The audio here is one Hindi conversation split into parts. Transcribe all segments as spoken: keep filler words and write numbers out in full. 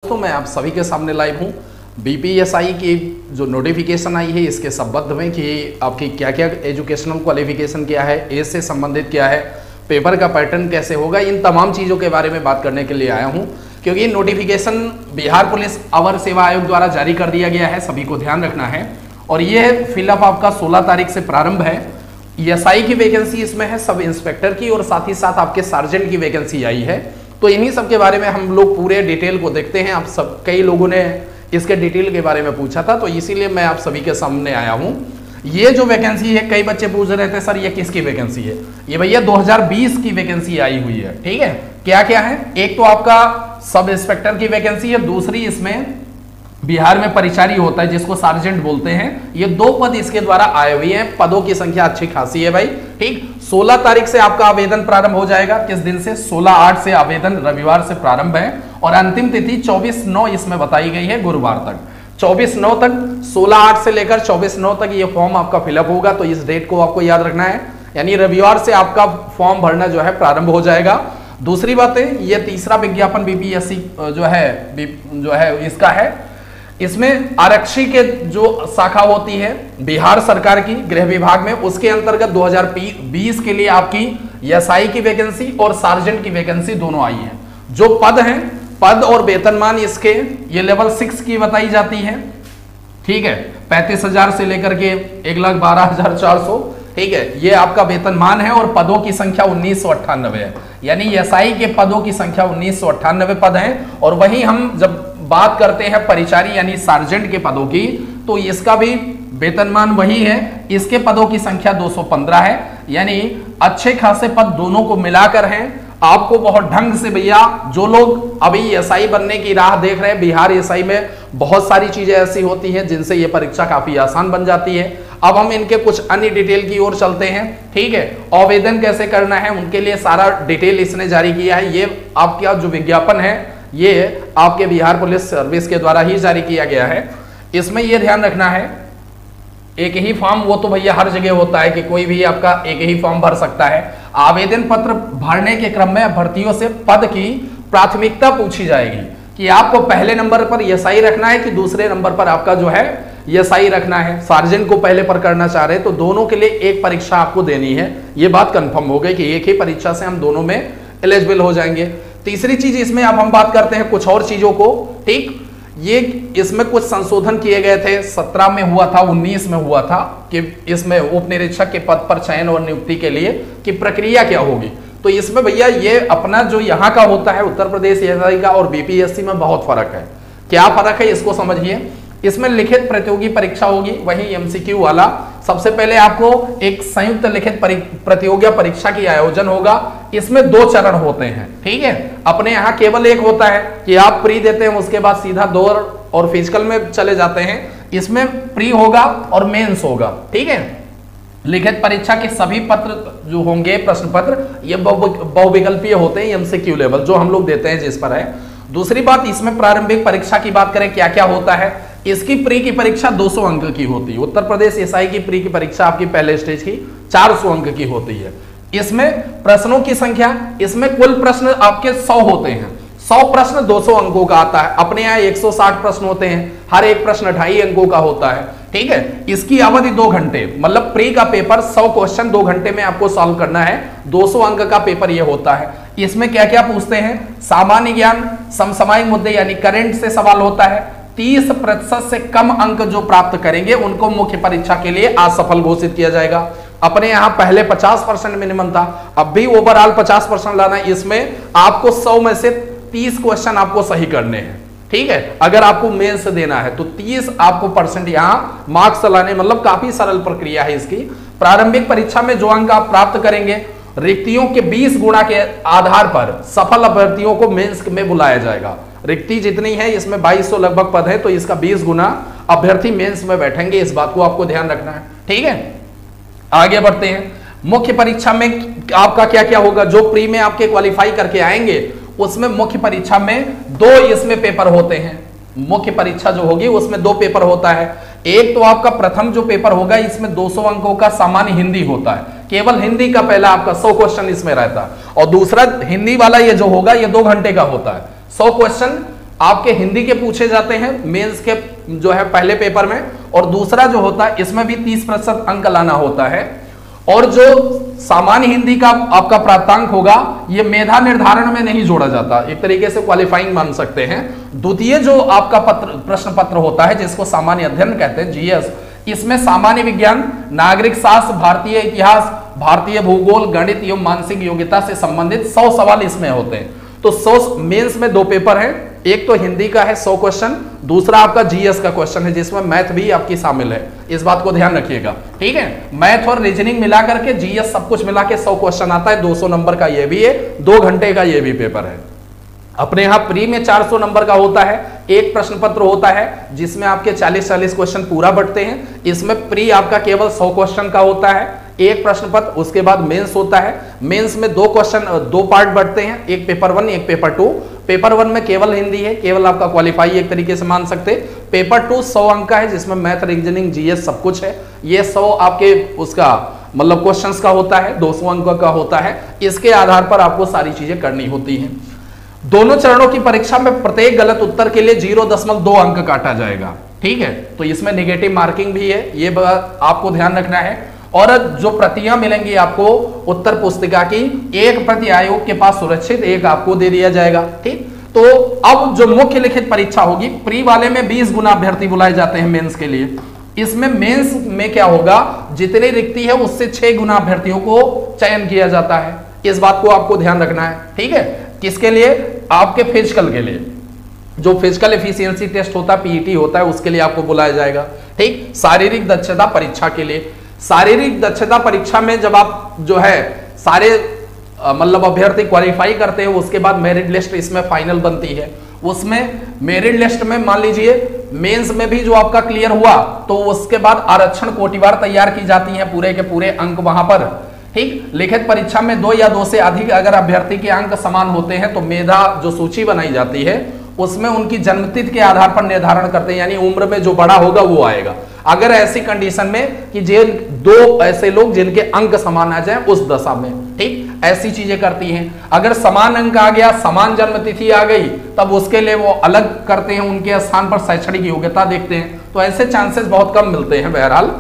दोस्तों, मैं आप सभी के सामने लाइव हूँ। बीपीएसआई की जो नोटिफिकेशन आई है इसके संबंध में कि आपकी क्या क्या एजुकेशनल क्वालिफिकेशन क्या है, एज से संबंधित क्या है, पेपर का पैटर्न कैसे होगा, इन तमाम चीज़ों के बारे में बात करने के लिए आया हूँ। क्योंकि नोटिफिकेशन बिहार पुलिस अवर सेवा आयोग द्वारा जारी कर दिया गया है, सभी को ध्यान रखना है। और ये फिलअप आपका सोलह तारीख से प्रारंभ है। एसआई की वैकेंसी इसमें है, सब इंस्पेक्टर की, और साथ ही साथ आपके सार्जेंट की वैकेंसी आई है। तो इन्हीं सब के बारे में हम लोग पूरे डिटेल को देखते हैं। आप सब कई लोगों ने इसके डिटेल के बारे में पूछा था, तो इसीलिए मैं आप सभी के सामने आया हूँ। ये जो वैकेंसी है, कई बच्चे पूछ रहे थे सर ये किसकी वैकेंसी है। ये भैया दो हज़ार बीस की वैकेंसी आई हुई है। ठीक है, क्या क्या है, एक तो आपका सब इंस्पेक्टर की वैकेंसी है, दूसरी इसमें बिहार में परिचारी होता है जिसको सार्जेंट बोलते हैं। ये दो पद इसके द्वारा आए हुए हैं। पदों की संख्या अच्छी खासी है भाई। ठीक, सोलह तारीख से आपका आवेदन प्रारंभ हो जाएगा। किस दिन से? सोलह आठ से आवेदन रविवार से प्रारंभ है, और अंतिम तिथि चौबीस नौ इसमें बताई गई है, गुरुवार तक। चौबीस नौ तक, सोलह आठ से लेकर चौबीस नौ तक ये फॉर्म आपका फिलअप होगा। तो इस डेट को आपको याद रखना है, यानी रविवार से आपका फॉर्म भरना जो है प्रारंभ हो जाएगा। दूसरी बात है, ये तीसरा विज्ञापन बीपीएससी जो है जो है इसका है। इसमें आरक्षी के जो शाखा होती है बिहार सरकार की गृह विभाग में, उसके अंतर्गत दो हज़ार बीस के लिए आपकी एसआई की वैकेंसी और सार्जेंट की वैकेंसी दोनों आई है। जो पद हैं, पद और वेतनमान इसके ये लेवल सिक्स की बताई जाती है। ठीक है, पैंतीस हजार से लेकर के एक लाख बारह हजार चार सौ। ठीक है, ये आपका वेतनमान है, और पदों की संख्या उन्नीस सौ अट्ठानबे है। यानी एसआई के पदों की संख्या उन्नीस सौ अट्ठानबे पद हैं। और वहीं हम जब बात करते हैं परिचारी यानी सार्जेंट के पदों की, तो इसका भी वेतनमान वही है। इसके पदों की संख्या दो सौ पंद्रह है। यानी अच्छे खासे पद दोनों को मिलाकर हैं। आपको बहुत ढंग से भैया, जो लोग अभी एसआई बनने की राह देख रहे हैं, बिहार एसआई में बहुत सारी चीजें ऐसी होती हैं जिनसे ये परीक्षा काफी आसान बन जाती है। अब हम इनके कुछ अन्य डिटेल की ओर चलते हैं। ठीक है, आवेदन कैसे करना है उनके लिए सारा डिटेल इसने जारी किया है। ये आपका जो विज्ञापन है ये आपके बिहार पुलिस सर्विस के द्वारा ही जारी किया गया है। इसमें यह ध्यान रखना है, एक ही फॉर्म, वो तो भैया हर जगह होता है कि कोई भी आपका एक ही फॉर्म भर सकता है। आवेदन पत्र भरने के क्रम में अभ्यर्थियों से पद की प्राथमिकता पूछी जाएगी कि आपको पहले नंबर पर एसआई रखना है कि दूसरे नंबर पर आपका जो है एसआई रखना है। सार्जेंट को पहले पर करना चाह रहे हैं तो दोनों के लिए एक परीक्षा आपको देनी है। ये बात कंफर्म हो गई कि एक ही परीक्षा से हम दोनों में एलिजिबल हो जाएंगे। तीसरी चीज इसमें अब हम बात करते हैं कुछ और चीजों को। ठीक, ये इसमें कुछ संशोधन किए गए थे, सत्रह में हुआ था, उन्नीस में हुआ था कि इसमें उप निरीक्षक के पद पर चयन और नियुक्ति के लिए कि प्रक्रिया क्या होगी। तो इसमें भैया ये अपना जो यहाँ का होता है उत्तर प्रदेश एसआई का और बीपीएससी में बहुत फर्क है। क्या फर्क है इसको समझिए। इसमें लिखित प्रतियोगी परीक्षा होगी, वही एमसीक्यू वाला। सबसे पहले आपको एक संयुक्त लिखित प्रतियोगी परीक्षा की आयोजन होगा। इसमें दो चरण होते हैं। ठीक है, अपने यहाँ केवल एक होता है कि आप प्री देते हैं, उसके बाद सीधा दौर और फिजिकल में चले जाते हैं। इसमें प्री होगा और मेंस होगा। ठीक है, लिखित परीक्षा के सभी पत्र जो होंगे, प्रश्न पत्र, ये बहुविकल्पीय होते हैं, एमसीक्यू लेवल जो हम लोग देते हैं जिस पर है। दूसरी बात, इसमें प्रारंभिक परीक्षा की बात करें क्या क्या होता है। इसकी प्री की परीक्षा दो सौ अंक की होती है। उत्तर प्रदेश एसआई की प्री की परीक्षा आपकी पहले स्टेज की चार सौ अंक की होती है। इसमें प्रश्नों की संख्या, इसमें कुल प्रश्न आपके सौ होते हैं। सौ प्रश्न दो सौ अंकों का आता है। अपने यहाँ एक सौ साठ प्रश्न होते हैं, हर एक प्रश्न ढाई अंकों का होता है। ठीक है, इसकी अवधि दो घंटे, मतलब प्री का पेपर सौ क्वेश्चन दो घंटे में आपको सॉल्व करना है। दो सौ अंक का पेपर यह होता है। इसमें क्या क्या पूछते हैं, सामान्य ज्ञान, समसामयिक मुद्दे यानी करंट से सवाल होता है। तीस प्रतिशत से कम अंक जो प्राप्त करेंगे उनको मुख्य परीक्षा के लिए असफल घोषित किया जाएगा। अपने यहाँ पहले पचास परसेंट मिनिमम था, अब भी ओवरऑल पचास परसेंट लाना है। इसमें आपको सौ में से तीस क्वेश्चन आपको सही करने हैं। ठीक है, अगर आपको मेंस देना है तो तीस आपको परसेंट यहाँ मार्क्स लाने, मतलब काफी सरल प्रक्रिया है इसकी। प्रारंभिक परीक्षा में जो अंक आप प्राप्त करेंगे, रिक्तियों के बीस गुणा के आधार पर सफल अभ्यर्थियों को मेंस में बुलाया जाएगा। रिक्ति जितनी है इसमें बाईस सौ लगभग पद है, तो इसका बीस गुना अभ्यर्थी मेंस में बैठेंगे। इस बात को आपको ध्यान रखना है। ठीक है, आगे बढ़ते हैं। मुख्य परीक्षा में आपका क्या क्या होगा, जो प्री में आपके क्वालिफाई करके आएंगे उसमें मुख्य परीक्षा में दो इसमें पेपर होते हैं। मुख्य परीक्षा जो होगी उसमें दो पेपर होता है। एक तो आपका प्रथम जो पेपर होगा इसमें दो सौ अंकों का सामान्य हिंदी होता है, केवल हिंदी का पहला आपका सौ क्वेश्चन इसमें रहता है। और दूसरा हिंदी वाला ये जो होगा ये दो घंटे का होता है। सौ क्वेश्चन आपके हिंदी के पूछे जाते हैं मेंस के जो है पहले पेपर में, और दूसरा जो होता है इसमें भी तीस प्रतिशत अंक लाना होता है। और जो सामान्य हिंदी का आपका प्राप्तांक होगा ये मेधा निर्धारण में नहीं जोड़ा जाता, एक तरीके से क्वालिफाइंग मान सकते हैं। द्वितीय जो आपका पत्र प्रश्न पत्र होता है जिसको सामान्य अध्ययन कहते हैं जीएस, इसमें सामान्य विज्ञान, नागरिक शास्त्र, भारतीय इतिहास, भारतीय भूगोल, गणित एवं मानसिक योग्यता से संबंधित सौ सवाल इसमें होते हैं। तो सौ मेंस में दो पेपर है, एक तो हिंदी का है सौ क्वेश्चन, दूसरा आपका जीएस का क्वेश्चन है जिसमें मैथ भी आपकी शामिल है, इस बात को ध्यान रखिएगा, ठीक है। मैथ और रीजनिंग मिला करके जीएस सब कुछ मिला के सौ क्वेश्चन आता है, दो सौ नंबर का ये भी है, दो घंटे का ये भी पेपर है। अपने यहाँ प्री में चार सौ नंबर का होता है, एक प्रश्न पत्र होता है जिसमें आपके चालीस चालीस क्वेश्चन पूरा बढ़ते हैं। इसमें प्री आपका केवल सौ क्वेश्चन का होता है, एक प्रश्न पत्र, उसके बाद मेंस होता है। मेंस में दो क्वेश्चन दो पार्ट बढ़ते हैं, एक पेपर वन एक पेपर टू। पेपर वन में केवल हिंदी है, केवल आपका क्वालिफाई एक तरीके से मान सकते। पेपर टू सौ अंक का है जिसमें मैथ, रीजनिंग, जीएस सब कुछ है। ये सौ आपके उसका मतलब क्वेश्चंस का होता है, दो सौ अंक का होता है। इसके आधार पर आपको सारी चीजें करनी होती हैं। दोनों चरणों की परीक्षा में प्रत्येक गलत उत्तर के लिए जीरो दशमलव दो अंक काटा जाएगा, ठीक है। तो इसमें नेगेटिव मार्किंग भी है, ये बात आपको ध्यान रखना है। और जो प्रतियां मिलेंगी आपको उत्तर पुस्तिका की, एक प्रति आयोग के पास सुरक्षित, एक आपको दे दिया जाएगा, ठीक। तो अब जो मुख्य लिखित परीक्षा होगी, प्री वाले में बीस गुना अभ्यर्थी बुलाए जाते हैं मेंस के लिए। इसमें मेंस में क्या होगा, जितनी रिक्ति है उससे छह गुना अभ्यर्थियों को चयन किया जाता है। इस बात को आपको ध्यान रखना है, ठीक है। किसके लिए? आपके फिजिकल के लिए, जो फिजिकल एफिशिएंसी टेस्ट होता है, पीईटी होता है, उसके लिए आपको बुलाया जाएगा, ठीक। शारीरिक दक्षता परीक्षा के लिए, शारीरिक दक्षता परीक्षा में जब आप जो है सारे मतलब अभ्यर्थी क्वालिफाई करते हैं, उसके बाद मेरिट लिस्ट इसमें फाइनल बनती है। उसमें मेरिट लिस्ट में मान लीजिए मेंस में भी जो आपका क्लियर हुआ तो उसके बाद आरक्षण कोटिवार तैयार की जाती है, पूरे के पूरे अंक वहां पर, ठीक। लिखित परीक्षा में दो या दो से अधिक अगर अभ्यर्थी के अंक समान होते हैं तो मेधा जो सूची बनाई जाती है उसमें उनकी जन्मतिथि के आधार पर निर्धारण करते हैं, यानी उम्र में जो बड़ा होगा वो आएगा। अगर ऐसी कंडीशन में कि जिन दो ऐसे लोग जिनके अंक समान आ जाए उस दशा में, ठीक, ऐसी चीजें करती हैं। अगर समान अंक आ गया, समान जन्मतिथि आ गई, तब उसके लिए वो अलग करते हैं, उनके स्थान पर शैक्षणिक योग्यता देखते हैं। तो ऐसे चांसेस बहुत कम मिलते हैं। बहरहाल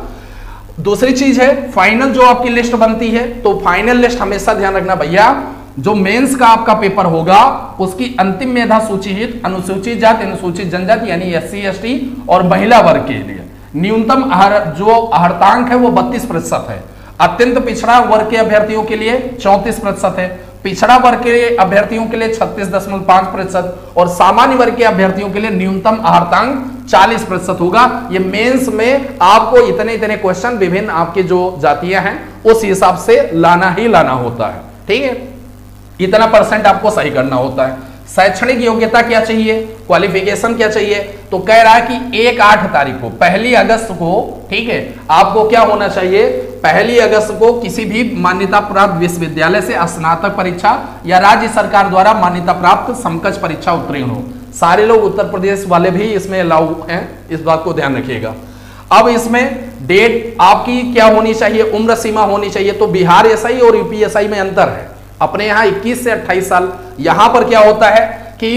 दूसरी चीज है फाइनल जो आपकी लिस्ट बनती है, तो फाइनल लिस्ट हमेशा ध्यान रखना भैया, जो मेंस का आपका पेपर होगा उसकी अंतिम मेधा सूची हित अनुसूचित जाति, अनुसूचित जनजाति यानी एस सी एस टी और महिला वर्ग के लिए न्यूनतम जो अर्हतांक है वो बत्तीस प्रतिशत है। अत्यंत पिछड़ा वर्ग के अभ्यर्थियों के लिए चौंतीस प्रतिशत है, पिछड़ा वर्ग के अभ्यर्थियों के लिए छत्तीस दशमलव पांच प्रतिशत और सामान्य वर्ग के अभ्यर्थियों के लिए न्यूनतम अर्हतांक चालीस प्रतिशत होगा। ये मेंस में आपको इतने इतने क्वेश्चन विभिन्न आपके जो जातियां हैं उस हिसाब से लाना ही लाना होता है, ठीक है। इतना परसेंट आपको सही करना होता है। शैक्षणिक योग्यता क्या चाहिए, क्वालिफिकेशन क्या चाहिए, तो कह रहा है कि एक आठ तारीख को, पहली अगस्त को, ठीक है, आपको क्या होना चाहिए, पहली अगस्त को किसी भी मान्यता प्राप्त विश्वविद्यालय से स्नातक परीक्षा या राज्य सरकार द्वारा मान्यता प्राप्त समकक्ष परीक्षा उत्तीर्ण हो। सारे लोग उत्तर प्रदेश वाले भी इसमें अलाउ हैं, इस बात को ध्यान रखिएगा। अब इसमें डेट आपकी क्या होनी चाहिए, उम्र सीमा होनी चाहिए। तो बिहार एसआई और यूपी एसआई में अंतर है। अपने यहाँ इक्कीस से अट्ठाईस साल, यहां पर क्या होता है कि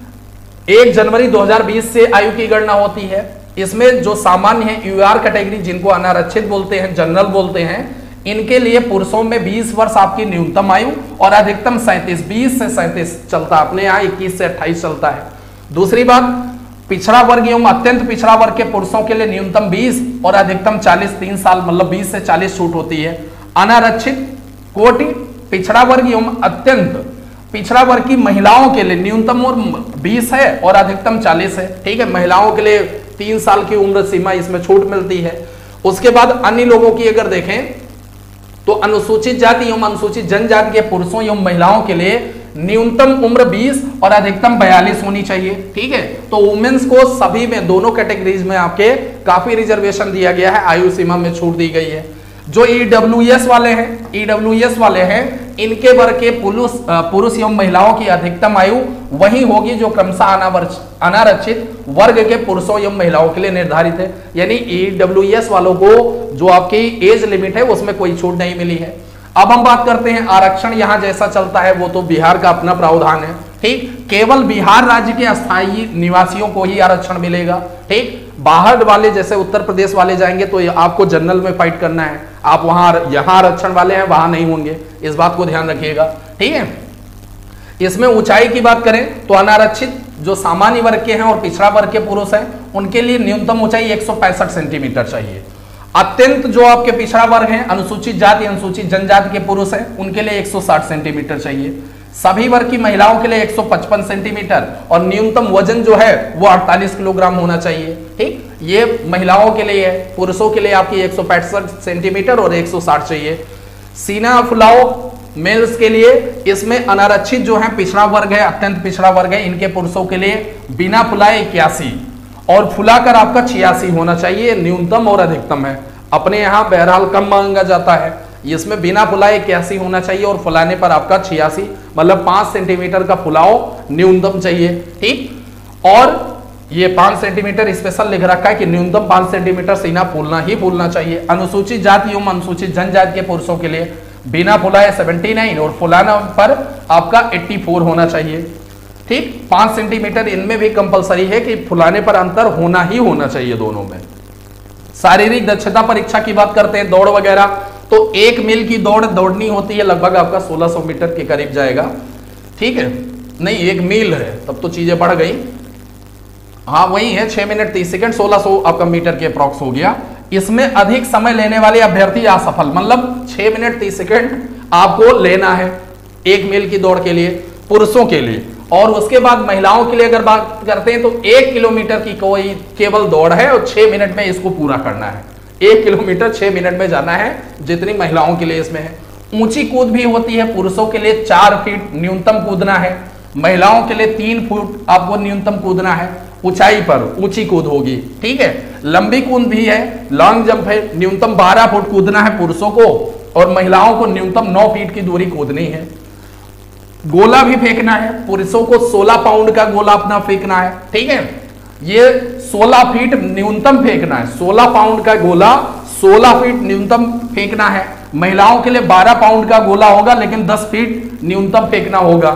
एक जनवरी दो हज़ार बीस से आयु की गणना होती है। इसमें जो सामान्य है यूआर कैटेगरी, जिनको अनारक्षित बोलते हैं, जनरल बोलते हैं, इनके लिए पुरुषों में बीस वर्ष आपकी न्यूनतम आयु और अधिकतम सैंतीस, बीस से सैंतीस चलता, अपने यहाँ इक्कीस से अट्ठाईस चलता है। दूसरी बात, पिछड़ा वर्ग एवं अत्यंत पिछड़ा वर्ग के पुरुषों के लिए न्यूनतम बीस और अधिकतम चालीस, तीन साल मतलब बीस से चालीस छूट होती है। अनारक्षित कोटि पिछड़ा वर्ग एवं अत्यंत पिछड़ा वर्ग की महिलाओं के लिए न्यूनतम और बीस है और अधिकतम चालीस है, ठीक है। महिलाओं के लिए तीन साल की उम्र सीमा इसमें छूट मिलती है। उसके बाद अन्य लोगों की अगर देखें तो अनुसूचित जाति एवं अनुसूचित जनजाति के पुरुषों एवं महिलाओं के लिए न्यूनतम उम्र बीस और अधिकतम बयालीस होनी चाहिए, ठीक है। तो वुमेन्स को सभी में, दोनों कैटेगरीज में आपके काफी रिजर्वेशन दिया गया है, आयु सीमा में छूट दी गई है। जो ईडब्ल्यूएस वाले हैं, ईडब्ल्यूएस वाले हैं, इनके वर्ग के पुरुष पुरुष एवं महिलाओं की अधिकतम आयु वही होगी जो क्रमशः अनारक्षित वर्ग के पुरुषों एवं महिलाओं के लिए निर्धारित है। यानी ईडब्ल्यूएस वालों को जो आपकी एज लिमिट है उसमें कोई छूट नहीं मिली है। अब हम बात करते हैं आरक्षण, यहां जैसा चलता है वो तो बिहार का अपना प्रावधान है, ठीक, केवल बिहार राज्य के अस्थायी निवासियों को ही आरक्षण मिलेगा। ठीक, बाहर वाले जैसे उत्तर प्रदेश वाले जाएंगे तो आपको जनरल में फाइट करना है, आप वहां यहां आरक्षण वाले हैं वहां नहीं होंगे, इस बात को ध्यान रखिएगा। ठीक है, इसमें ऊंचाई की बात करें तो अनारक्षित जो सामान्य वर्ग के हैं और पिछड़ा वर्ग के पुरुष हैं उनके लिए न्यूनतम ऊंचाई एक सौ पैंसठ सेंटीमीटर चाहिए। अत्यंत जो आपके पिछड़ा वर्ग हैं, अनुसूचित जाति अनुसूचित जनजाति के पुरुष हैं, उनके लिए एक सौ साठ सेंटीमीटर चाहिए। सभी वर्ग की महिलाओं के लिए एक सौ पचपन सेंटीमीटर और न्यूनतम वजन जो है वो अड़तालीस किलोग्राम होना चाहिए। ठीक, ये महिलाओं के लिए है। पुरुषों के लिए आपकी एक सौ पैंसठ सेंटीमीटर और एक सौ साठ चाहिए। सीना फुलाओ मेल्स के लिए, इसमें अनारक्षित जो है पिछड़ा वर्ग है, अत्यंत पिछड़ा वर्ग है, इनके पुरुषों के लिए बिना फुलाए इक्यासी और फुलाकर आपका छियासी होना चाहिए, न्यूनतम और अधिकतम है। अपने यहाँ बहरहाल कम मांगा जाता है, इसमें बिना फुलाए इक्यासी होना चाहिए और फुलाने पर आपका छियासी, मतलब पांच सेंटीमीटर का फुलाव न्यूनतम चाहिए। ठीक, और ये पांच सेंटीमीटर स्पेशल लिख रखा है कि न्यूनतम पांच सेंटीमीटर सीना फूलना ही फूलना चाहिए। अनुसूचित जाति एवं अनुसूचित जनजाति के पुरुषों के लिए बिना फुलाए उन्यासी और फुलाना पर आपका चौरासी होना चाहिए। ठीक, पांच सेंटीमीटर इनमें भी कंपलसरी है कि फुलाने पर अंतर होना ही होना चाहिए दोनों में। शारीरिक दक्षता परीक्षा की बात करते हैं, दौड़ वगैरह, तो एक मील की दौड़ दौड़नी होती है, लगभग आपका सोलह सौ मीटर के करीब जाएगा। ठीक है, नहीं एक मील है तब तो चीजें बढ़ गई, हाँ वही है, छह मिनट तीस सेकंड, सोलह सौ आपका मीटर के अप्रॉक्स हो गया। इसमें अधिक समय लेने वाले अभ्यर्थी असफल, मतलब छह मिनट तीस सेकंड आपको लेना है एक मील की दौड़ के लिए पुरुषों के लिए। और उसके बाद महिलाओं के लिए अगर बात करते हैं तो एक किलोमीटर की कोई केवल दौड़ है और छह मिनट में इसको पूरा करना है। एक किलोमीटर छह मिनट में जाना है, जितनी महिलाओं के लिए इसमें है। ऊंची कूद भी होती है, पुरुषों के लिए चार फीट न्यूनतम कूदना है, महिलाओं के लिए तीन फुट आपको न्यूनतम कूदना है, ऊंचाई पर ऊंची कूद होगी। ठीक है, लंबी कूद भी है, लॉन्ग जंप है, न्यूनतम बारह फुट कूदना है पुरुषों को और महिलाओं को न्यूनतम नौ फीट की दूरी कूदनी है। गोला भी फेंकना है, पुरुषों को सोलह पाउंड का गोला अपना फेंकना है। ठीक है, ये सोलह फीट न्यूनतम फेंकना है, सोलह पाउंड का गोला सोलह फीट न्यूनतम फेंकना है। महिलाओं के लिए बारह पाउंड का गोला होगा लेकिन दस फीट न्यूनतम फेंकना होगा।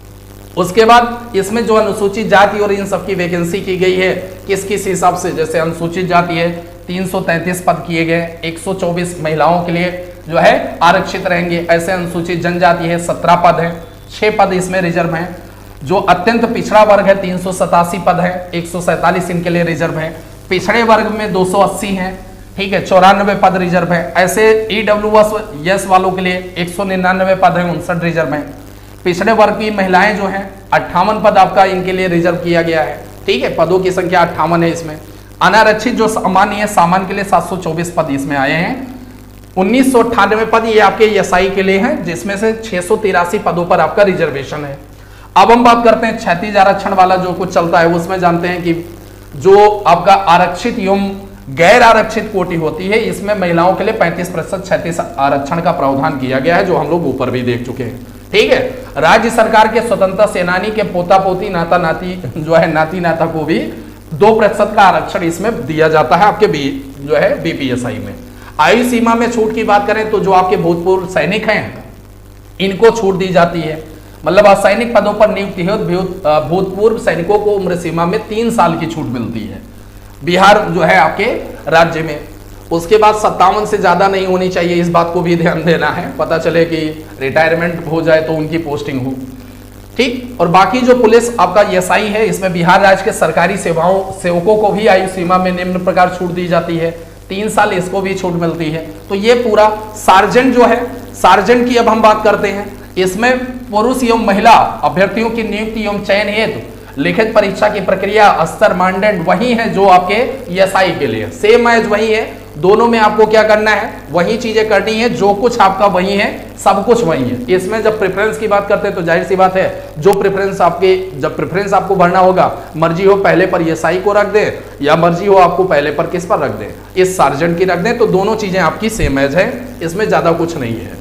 उसके बाद इसमें जो अनुसूचित जाति और इन सब की वैकेंसी की गई है किस किस हिसाब से, जैसे अनुसूचित जाति है तीन सौ तैंतीस पद किए गए, एक सौ चौबीस महिलाओं के लिए जो है आरक्षित रहेंगे। ऐसे अनुसूचित जनजाति है सत्रह पद है, छह पद इसमें रिजर्व हैं। जो अत्यंत पिछड़ा वर्ग है तीन सौ सतासी पद है, एक सौ सैंतालीस इनके लिए रिजर्व है। पिछड़े वर्ग में दो सौ अस्सी हैं, ठीक है, चौरानवे पद रिजर्व है। ऐसे ईडब्ल्यू एस वालों के लिए एक सौ निन्यानवे पद है, उनसठ रिजर्व है। पिछड़े वर्ग की महिलाएं जो हैं अट्ठावन पद आपका इनके लिए रिजर्व किया गया है। ठीक है, पदों की संख्या अट्ठावन है इसमें। अनारक्षित जो सामान्य है, सामान्य के लिए सात सौ चौबीस पद इसमें आए हैं। उन्नीस सौ अट्ठानवे पद ये आपके एसआई के लिए हैं, जिसमें से छह सौ तिरासी पदों पर आपका रिजर्वेशन है। अब हम बात करते हैं क्षैतिज आरक्षण वाला जो कुछ चलता है, उसमें जानते हैं कि जो आपका आरक्षित एवं गैर आरक्षित कोटि होती है, इसमें महिलाओं के लिए पैंतीस प्रतिशत क्षैतिज आरक्षण का प्रावधान किया गया है, जो हम लोग ऊपर भी देख चुके हैं। ठीक है, राज्य सरकार के स्वतंत्रता सेनानी के पोता पोती नाता नाती जो है नाती नाता को भी दो प्रतिशत का आरक्षण इसमें दिया जाता है आपके बी जो है बीपीएसआई में। आयु सीमा में छूट की बात करें तो जो आपके भूतपूर्व सैनिक हैं इनको छूट दी जाती है, मतलब असैनिक पदों पर नियुक्ति है भूतपूर्व सैनिकों को उम्र सीमा में तीन साल की छूट मिलती है बिहार जो है आपके राज्य में। उसके बाद सत्तावन से ज्यादा नहीं होनी चाहिए, इस बात को भी ध्यान देना है, पता चले कि रिटायरमेंट हो जाए तो उनकी पोस्टिंग हो। ठीक, और बाकी जो पुलिस आपका एसआई है, इसमें बिहार राज्य के सरकारी सेवाओं सेवकों को भी आयु सीमा में निम्न प्रकार छूट दी जाती है, तीन साल इसको भी छूट मिलती है। तो ये पूरा सार्जेंट जो है, सार्जेंट की अब हम बात करते हैं, इसमें पुरुष एवं महिला अभ्यर्थियों की नियुक्ति एवं चयन हेतु लिखित परीक्षा की प्रक्रिया स्तर मानदंड वही है जो आपके एसआई के लिए, सेम एज वही है। दोनों में आपको क्या करना है, वही चीजें करनी है, जो कुछ आपका वही है, सब कुछ वही है। इसमें जब प्रेफरेंस की बात करते हैं तो जाहिर सी बात है, जो प्रेफरेंस आपके जब प्रेफरेंस आपको भरना होगा, मर्जी हो पहले पर एसआई को रख दें या मर्जी हो आपको पहले पर किस पर रख दें, इस सार्जेंट की रख दें, तो दोनों चीजें आपकी सेम एज है, इसमें ज्यादा कुछ नहीं है।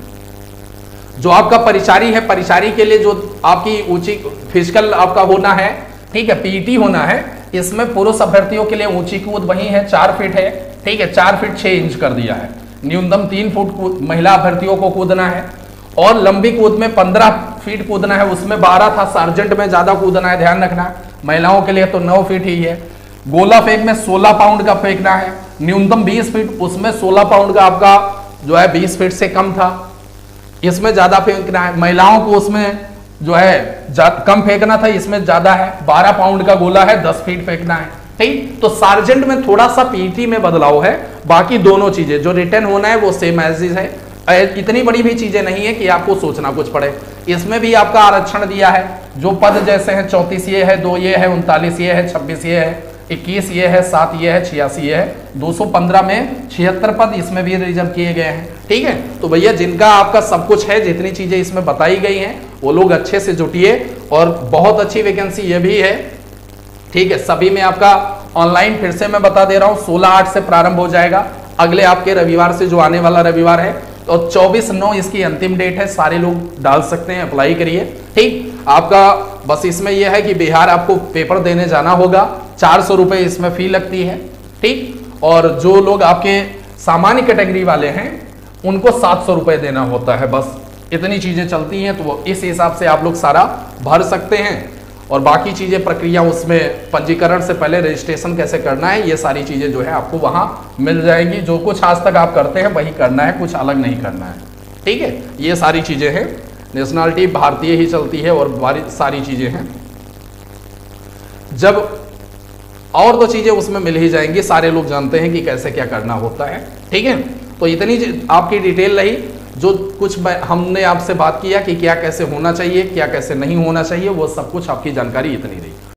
जो आपका परिचारी है, परिचारी के लिए जो आपकी ऊंची फिजिकल आपका होना है, ठीक है, पीटी होना है, इसमें पुरुष अभ्यर्थियों के लिए ऊंची कूद वही है, चार फीट है, ठीक है, चार फीट छह इंच कर दिया है। न्यूनतम तीन फुट महिला अभ्यर्थियों को कूदना है। और लंबी कूद में पंद्रह फीट कूदना है, उसमें बारह था। सार्जेंट में ज्यादा कूदना है, ध्यान रखना। महिलाओं के लिए तो नौ फीट ही है। गोला फेंक में सोलह पाउंड का फेंकना है, न्यूनतम बीस फीट, उसमें सोलह पाउंड का आपका जो है बीस फीट से कम था, इसमें ज्यादा फेंकना है। महिलाओं को उसमें जो है कम फेंकना था, इसमें ज्यादा है। बारह पाउंड का गोला है, दस फीट फेंकना है। ठीक, तो सार्जेंट में थोड़ा सा पीटी में बदलाव है, बाकी दोनों चीजें जो रिटर्न होना है वो सेम एज इज है। इतनी बड़ी भी चीजें नहीं है कि आपको सोचना कुछ पड़े। इसमें भी आपका आरक्षण दिया है, जो पद जैसे हैं चौंतीस ये है, दो ये है, उनतालीस ये है, छब्बीस ये है, इक्कीस ये है, सात ये है, छियासी ये है, दो सौ पंद्रह में छिहत्तर पद इसमें भी रिजर्व किए गए हैं। ठीक है, तो भैया जिनका आपका सब कुछ है, जितनी चीजें इसमें बताई गई हैं, वो लोग अच्छे से जुटिए। और बहुत अच्छी वैकेंसी ये भी है। ठीक है, सभी में आपका ऑनलाइन फिर से मैं बता दे रहा हूँ, सोलह आठ से प्रारंभ हो जाएगा, अगले आपके रविवार से, जो आने वाला रविवार है। तो चौबीस नौ इसकी अंतिम डेट है, सारे लोग डाल सकते हैं, अप्लाई करिए। ठीक, आपका बस इसमें यह है कि बिहार आपको पेपर देने जाना होगा, चार सौ रुपए इसमें फी लगती है। ठीक, और जो लोग आपके सामान्य कैटेगरी वाले हैं उनको सात सौ रुपए देना होता है। बस इतनी चीजें चलती हैं, तो इस हिसाब से आप लोग सारा भर सकते हैं। और बाकी चीजें प्रक्रिया, उसमें पंजीकरण से पहले रजिस्ट्रेशन कैसे करना है, ये सारी चीजें जो है आपको वहां मिल जाएंगी। जो कुछ आज तक आप करते हैं वही करना है, कुछ अलग नहीं करना है। ठीक है, ये सारी चीजें हैं। नेशनलिटी भारतीय ही चलती है और सारी चीजें हैं। जब और तो चीजें उसमें मिल ही जाएंगी, सारे लोग जानते हैं कि कैसे क्या करना होता है। ठीक है, तो इतनी आपकी डिटेल रही। जो कुछ हमने आपसे बात किया कि क्या कैसे होना चाहिए, क्या कैसे नहीं होना चाहिए, वो सब कुछ आपकी जानकारी इतनी रही।